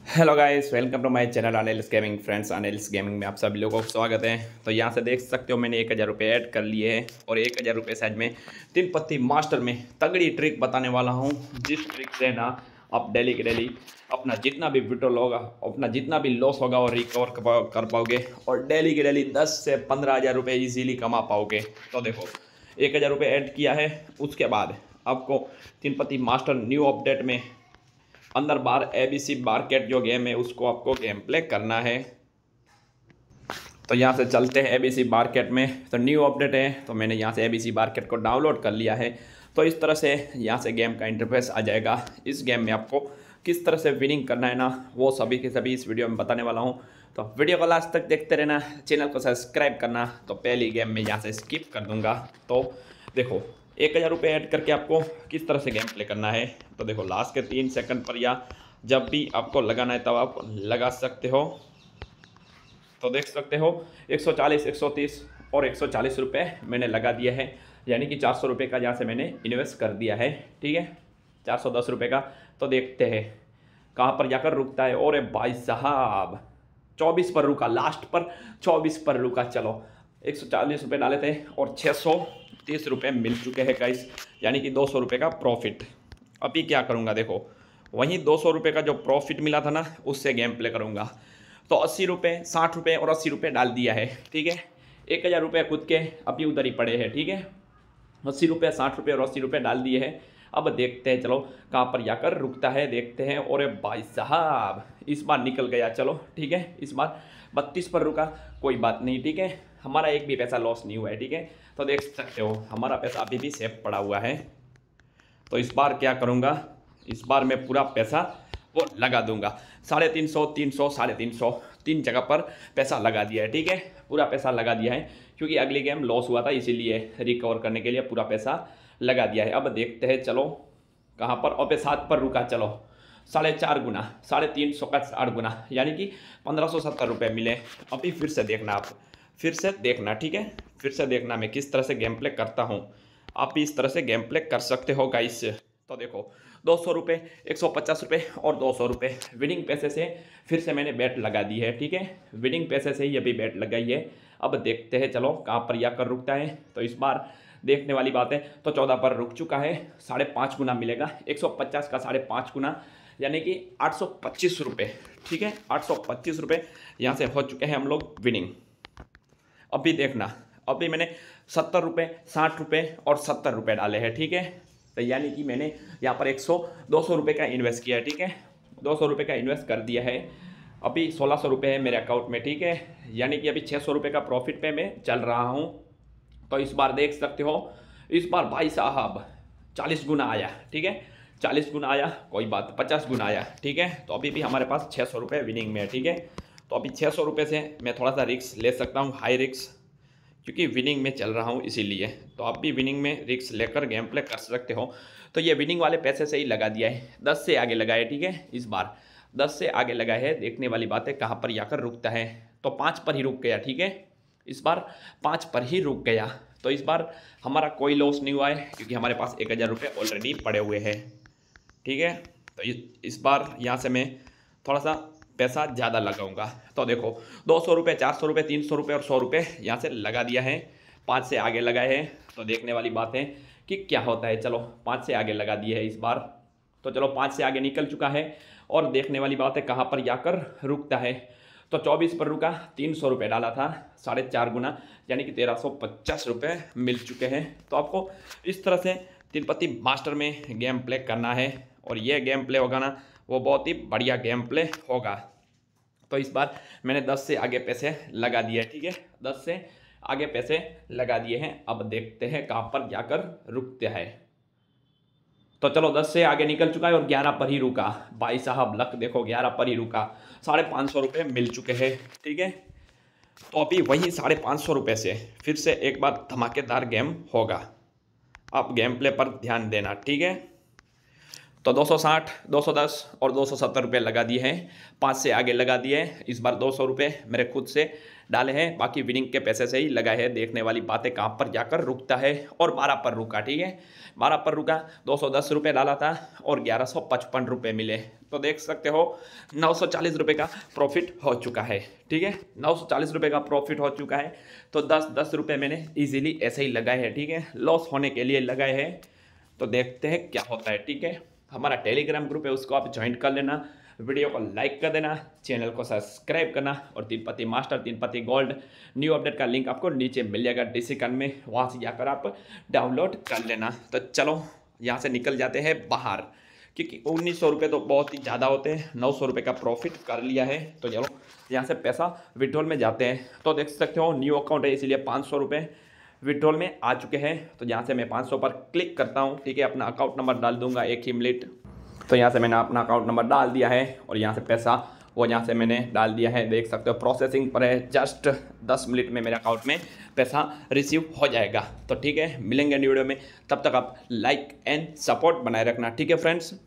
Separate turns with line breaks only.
Hello guys, welcome to my channel Anil's gaming. Friends, Anil's gaming में आप सभी लोगों को स्वागत है। तो यहाँ से देख सकते हो मैंने 1000 रुपये ऐड कर लिए हैं और 1000 रुपये साइज में 3 पत्ती मास्टर में तगड़ी ट्रिक बताने वाला हूँ। जिस ट्रिक से ना आप डेली के डेली अपना जितना भी विड्रॉल होगा, अपना जितना भी लॉस होगा वो रिकवर कर पाओगे और डेली के डेली 10 से 15 हज़ार रुपये ईजीली कमा पाओगे। तो देखो, 1000 रुपये ऐड किया है, उसके बाद आपको 3 पत्ती मास्टर न्यू अपडेट में अंदर बार एबीसी मार्केट जो गेम है उसको आपको गेम प्ले करना है। तो यहाँ से चलते हैं एबीसी मार्केट में। तो न्यू अपडेट है तो मैंने यहाँ से एबीसी मार्केट को डाउनलोड कर लिया है। तो इस तरह से यहाँ से गेम का इंटरफेस आ जाएगा। इस गेम में आपको किस तरह से विनिंग करना है ना, वो सभी के सभी इस वीडियो में बताने वाला हूँ। तो वीडियो को लास्ट तक देखते रहना, चैनल को सब्सक्राइब करना। तो पहली गेम में यहाँ से स्किप कर दूँगा। तो देखो, 1000 रुपये ऐड करके आपको किस तरह से गेम प्ले करना है। तो देखो, लास्ट के 3 सेकंड पर या जब भी आपको लगाना है तब आप लगा सकते हो। तो देख सकते हो 140, 130 और 140 रुपये मैंने लगा दिया है, यानी कि 400 रुपये का यहाँ से मैंने इन्वेस्ट कर दिया है। ठीक है, 410 रुपये का। तो देखते हैं कहाँ पर जाकर रुकता है। और भाई साहब 24 पर रुका, लास्ट पर 24 पर रुका। चलो, 140 रुपये डाले थे और 630 रुपये मिल चुके हैं गाइस, यानी कि 200 रुपये का प्रॉफिट। अभी क्या करूँगा, देखो वहीं 200 रुपये का जो प्रॉफिट मिला था ना उससे गेम प्ले करूँगा। तो 80 रुपये, 60 रुपये और 80 रुपये डाल दिया है। ठीक है, 1000 रुपये खुद के अभी उधर ही पड़े हैं। ठीक है, 80 रुपये, 60 रुपये और 80 रुपये डाल दिए हैं। अब देखते हैं, चलो कहाँ पर जाकर रुकता है, देखते हैं। और भाई साहब इस बार निकल गया। चलो ठीक है, इस बार 32 पर रुका, कोई बात नहीं। ठीक है, हमारा एक भी पैसा लॉस नहीं हुआ है। ठीक है, तो देख सकते हो हमारा पैसा अभी भी सेफ पड़ा हुआ है। तो इस बार क्या करूँगा, इस बार मैं पूरा पैसा वो लगा दूंगा। 350, 300, 350 तीन जगह पर पैसा लगा दिया है। ठीक है, पूरा पैसा लगा दिया है क्योंकि अगली गेम लॉस हुआ था, इसीलिए रिकवर करने के लिए पूरा पैसा लगा दिया है। अब देखते हैं, चलो कहाँ पर। और 7 पर रुका। चलो 4.5 गुना, 350 का 8 गुना, यानी कि 1570 रुपये मिले। अभी फिर से देखना, आप फिर से देखना। ठीक है, फिर से देखना मैं किस तरह से गेम प्ले करता हूँ। आप भी इस तरह से गेम प्ले कर सकते हो गाइस। तो देखो, 200 रुपये, 150 रुपये और 200 रुपये विनिंग पैसे से फिर से मैंने बैट लगा दी है। ठीक है, विनिंग पैसे से ही अभी बैट लगाई है। अब देखते हैं, चलो कहाँ पर जाकर रुकता है। तो इस बार देखने वाली बात है। तो 14 पर रुक चुका है, 5.5 गुना मिलेगा। 150 का 5.5 गुना, यानी कि 825 रुपये। ठीक है, 825 रुपये यहाँ से हो चुके हैं हम लोग विनिंग। अभी देखना, अभी मैंने 70 रुपये, 60 रुपये और 70 रुपये डाले हैं। ठीक है, तो यानी कि मैंने यहाँ पर 200 रुपये का इन्वेस्ट किया है। ठीक है, 200 रुपये का इन्वेस्ट कर दिया है। अभी 1600 रुपये है मेरे अकाउंट में। ठीक है, यानी कि अभी 600 रुपये का प्रॉफिट पे मैं चल रहा हूँ। तो इस बार देख सकते हो, इस बार भाई साहब 40 गुना आया। ठीक है, 40 गुना आया, कोई बात, 50 गुना आया। ठीक है, तो अभी भी हमारे पास 600 रुपये विनिंग में है। ठीक है, तो अभी 600 रुपये से मैं थोड़ा सा रिस्क ले सकता हूँ, हाई रिस्क, क्योंकि विनिंग में चल रहा हूँ इसीलिए। तो आप भी विनिंग में रिस्क लेकर गेम प्ले कर सकते हो। तो ये विनिंग वाले पैसे से ही लगा दिया है, 10 से आगे लगाए। ठीक है, इस बार 10 से आगे लगा है। देखने वाली बात है कहाँ पर जाकर रुकता है। तो 5 पर ही रुक गया। ठीक है, इस बार 5 पर ही रुक गया। तो इस बार हमारा कोई लॉस नहीं हुआ है क्योंकि हमारे पास 1000 रुपये ऑलरेडी पड़े हुए हैं। ठीक है, तो इस बार यहाँ से मैं थोड़ा सा पैसा ज़्यादा लगाऊंगा। तो देखो, 200 रुपये, 400 रुपये, 300 रुपये और 100 रुपये यहाँ से लगा दिया है। 5 से आगे लगाए हैं। तो देखने वाली बात है कि क्या होता है। चलो 5 से आगे लगा दिए है इस बार। तो चलो 5 से आगे निकल चुका है और देखने वाली बात है कहाँ पर जाकर रुकता है। तो 24 पर रुका, 300 रुपये डाला था, 4.5 गुना, यानी कि 1350 रुपये मिल चुके हैं। तो आपको इस तरह से 3 पत्ती मास्टर में गेम प्ले करना है और ये गेम प्ले होगा ना, वो बहुत ही बढ़िया गेम प्ले होगा। तो इस बार मैंने 10 से आगे पैसे लगा दिए। ठीक है, 10 से आगे पैसे लगा दिए हैं। अब देखते हैं कहाँ पर जाकर रुकते हैं। तो चलो 10 से आगे निकल चुका है और 11 पर ही रुका। भाई साहब लक देखो, 11 पर ही रुका, 550 रुपये मिल चुके हैं। ठीक है, तो अभी वही 550 रुपये से फिर से एक बार धमाकेदार गेम होगा। आप गेम प्ले पर ध्यान देना। ठीक है, तो 260, 210 और 270 रुपये लगा दिए हैं, 5 से आगे लगा दिए हैं। इस बार 200 रुपये मेरे खुद से डाले हैं, बाकी विनिंग के पैसे से ही लगाए हैं। देखने वाली बातें कहाँ पर जाकर रुकता है। और 12 पर रुका, ठीक है, 12 पर रुका, 210 रुपये डाला था और 1155 रुपये मिले। तो देख सकते हो 940 रुपये का प्रॉफिट हो चुका है, ठीक है, 940 रुपये का प्रॉफिट हो चुका है। तो 10-10 रुपये मैंने ईजिली ऐसे ही लगाए हैं, ठीक है, लॉस होने के लिए लगाए हैं। तो देखते हैं क्या होता है, ठीक है। हमारा टेलीग्राम ग्रुप है, उसको आप ज्वाइन कर लेना, वीडियो को लाइक कर देना, चैनल को सब्सक्राइब करना। और 3 पत्ती मास्टर, 3 पत्ती गोल्ड न्यू अपडेट का लिंक आपको नीचे मिल जाएगा डिस्क्रिप्शन में, वहाँ से जाकर आप डाउनलोड कर लेना। तो चलो यहाँ से निकल जाते हैं बाहर, क्योंकि 1900 रुपये तो बहुत ही ज़्यादा होते हैं। 900 रुपये का प्रॉफिट कर लिया है। तो चलो यहाँ से पैसा विड्रॉल में जाते हैं। तो देख सकते हो न्यू अकाउंट है, इसीलिए 500 रुपये विड्रॉल में आ चुके हैं। तो यहाँ से मैं 500 पर क्लिक करता हूँ, ठीक है, अपना अकाउंट नंबर डाल दूंगा एक ही मिनट। तो यहाँ से मैंने अपना अकाउंट नंबर डाल दिया है और यहाँ से पैसा वो यहाँ से मैंने डाल दिया है। देख सकते हो प्रोसेसिंग पर है, जस्ट 10 मिनट में मेरे अकाउंट में पैसा रिसीव हो जाएगा। तो ठीक है, मिलेंगे न्यू वीडियो में, तब तक आप लाइक एंड सपोर्ट बनाए रखना, ठीक है फ्रेंड्स।